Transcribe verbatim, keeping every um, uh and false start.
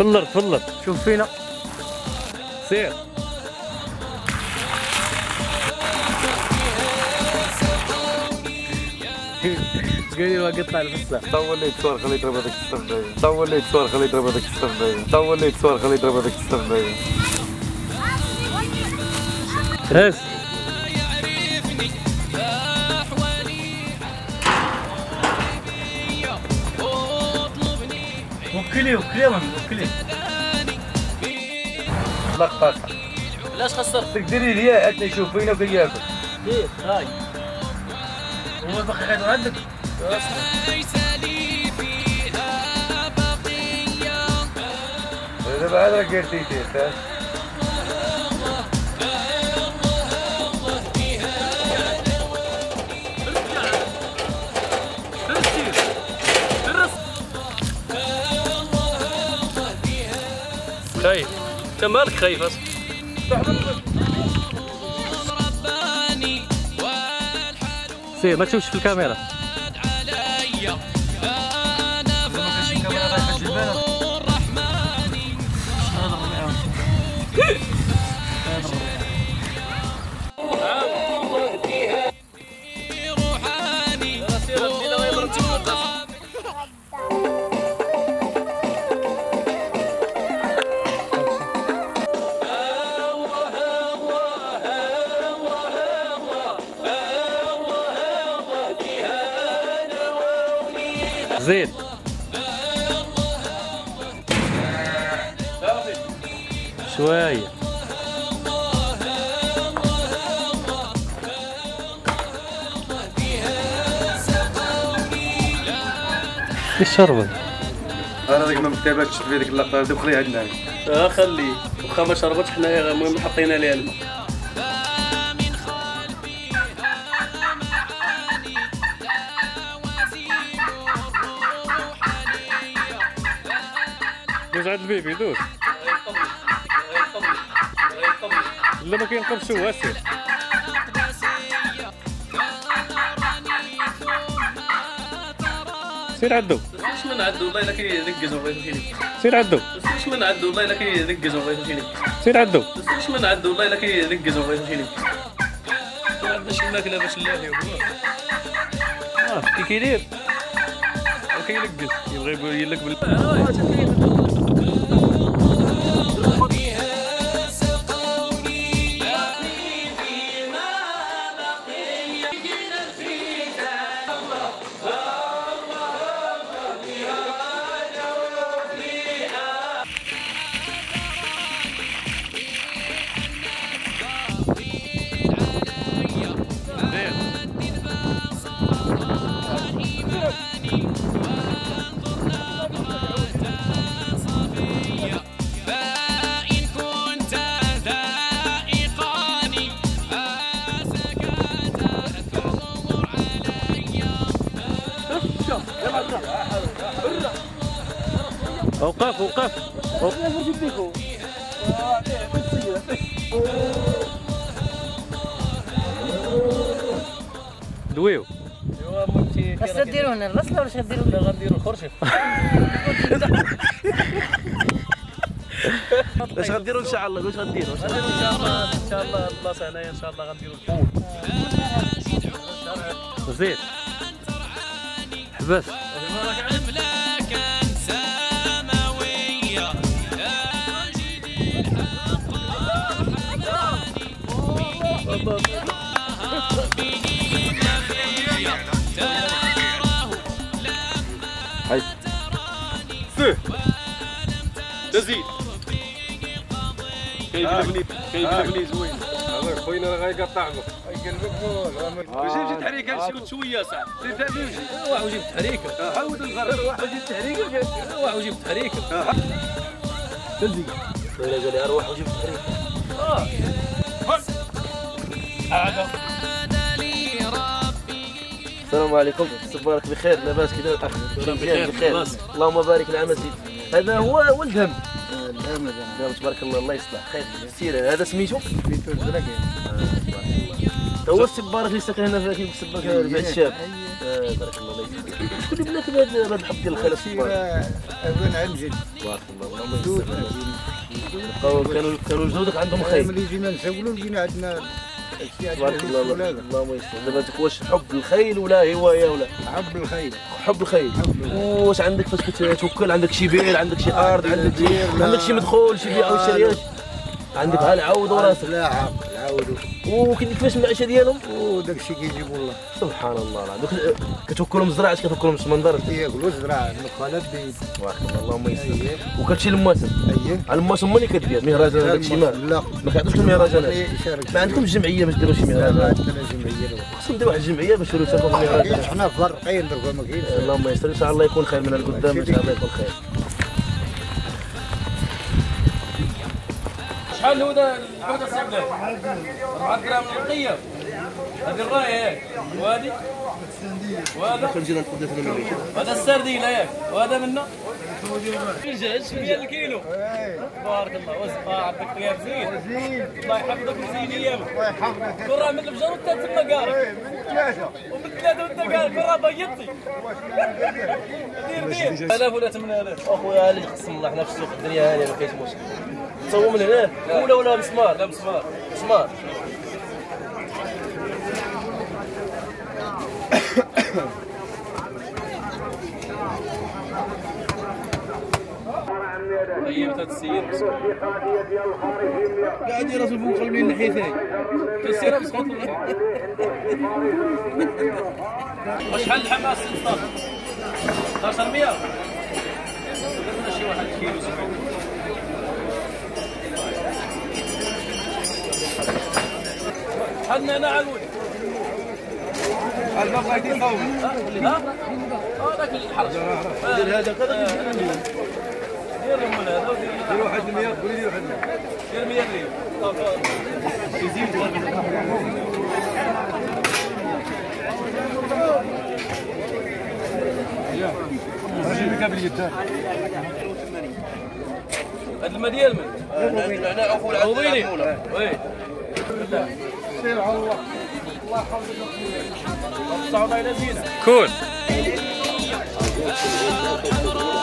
الارض في الارض. شوف فينا. سير. قال لي قطع الفسه. طول لي تصور خليه يضرب هذاك السبعين. طول لي تصور خليه يضرب هذاك السبعين. طول لي تصور خليه يضرب هذاك السبعين. هز. وكلي وكلي وكلي. لقطة. علاش خسرت؟ تقدري ليا حتى يشوف فينا وكياكل. كيف؟ هاي. هو باقي غير عندك. ليس لي فيها بقية. دابا عاد راك قلتي فاهم. خايف. انت مالك خايف اصلا؟ سير ما تشوفش في الكاميرا. زيد. شوية. ايش شربت؟ انا هذيك ما مكتبتش في هذيك اللقطة هذيك وخليها عندنا. اه خليه، واخا ما شربتش حنايا المهم حطينا ليها الماء. دوز عند البيبي دوز. لا ما كينقبش هو سير. سير عدو. واش من عدو والله الا كيركز وبغيتو شي سير عدو. واش من عدو والله الا كيركز وبغيتو شي سير عدو. واش من عدو والله الا كيركز وبغيتو شي ما عندناش الماكله باش نلاهيو اه كي كيدير كيلقز يبغي يقول لك بال اوقف اوقف دويو. بس تديروا هنا الرسله ولا غديروا؟ لا غنديروا الخرشف. اش غديروا ان شاء الله؟ واش غديروا؟ غنديروا ان شاء الله ان شاء الله البلاصه هنايا ان شاء الله غنديروا الفول. زيد حبس. هاي فيه تزيد كيف البني كيف البني زوين. هذاك خوينا راه غيقطعكم غيقلبك واش جبت تحريكه شي شويه صاحبي. زيد ثاني وجي روح وجيب تحريكه. حاول الغرب روح وجيب تحريكه. روح وجيب تحريكه. تزيد ولا قال لي اروح وجيب تحريكه. اه هذا السلام عليكم، صبارك بخير، لاباس كذا الاخ؟ بخير بخير، اللهم بارك العام الزيد. هذا هو ولد هم. الهم هذا تبارك الله، الله يصلح خير. سير هذا سميتو؟ سميتو الزرقاء. هو السبارك اللي ساكن هنا في السبارك بعد الشاب. بارك الله الله يسلمك. شكون اللي بناك بهذا الحب ديال الخيل الصبار؟ ابن عم جد تبارك الله اللهم يسلمك. كانوا كانوا جدودك عندهم خيل. ملي جينا نسولوا لقينا عندنا تبارك الله اللهم يسلمك. دابا واش حب الخيل ولا هوايه ولا؟ حب الخيل. حب الخيل. واش عندك فاش كتوكل عندك شي بير عندك شي ارض عندك شي عندك شي مدخول شي بيع او شريات؟ عندك ها العود وراسك. لا عاق العود. وكيفاش المعيشه ديالهم؟ وداك الشيء كيجيبوا الله. سبحان الله العظيم. كتوكلهم زراعه كتوكلهم في المنظر؟ ياكلوا زراعه النخالات بيد. تبارك الله اللهم يسلمك. وكلشي المواسم؟ اييه. المواسم هما اللي كدير مهرجان داك الشيء ما لا ما كيعطوش المهرجانات. ما عندكمش جمعيه باش ديروا شي لا ما مهرجان؟ عندنا جمعيه. خصهم نديروا واحد الجمعيه باش يشوفوا يشاركوا في المهرجان. حنا فرقين دركا ما كاينش. اللهم يستر ان شاء الله يكون خير من القدام ان شاء الله يكون خير. شحال هو الحوضه الصبلة؟ أربعة غرام من القية. هذه الراية ياك وهذه وهذا كنجي نقدر نمشي. هذا السردين ياك وهذا منه الدجاج ديال الكيلو. تبارك الله وزقه عندك ثياب زين. الله يحفظك ويزين ايامك. الله يحفظك. كون راه مثل البجر وانت تما قاري. من ثلاثة. ومن ثلاثة وانت قاري كون راه بيضتي. دير دير. آلاف ولا ثمانية آلاف. اخويا اللي قسم الله حنا في السوق الدنيا هانيه ما كاينش مشكل. تصور من هنا ولا ولا مسمار؟ لا مسمار. مسمار. طيب تتسير قاعد يراسل فوق قلبي الناحيتين. تسير بس خاطر وشحال الحماس ستة عشر مية شي واحد كيلو سبعين. حنا انا عالود الباب غادي يطول. ها هذاك الحرج دير هذا كذا دير من هذا دير واحد المية قولي لي واحد المية. دير مية ريال يزيد جيب لك باليد. هذا الماء ديال من؟ هنا عفوا العوضيني. وي سير على الله. الله يحفظك. الصعوبة إلى زينة كول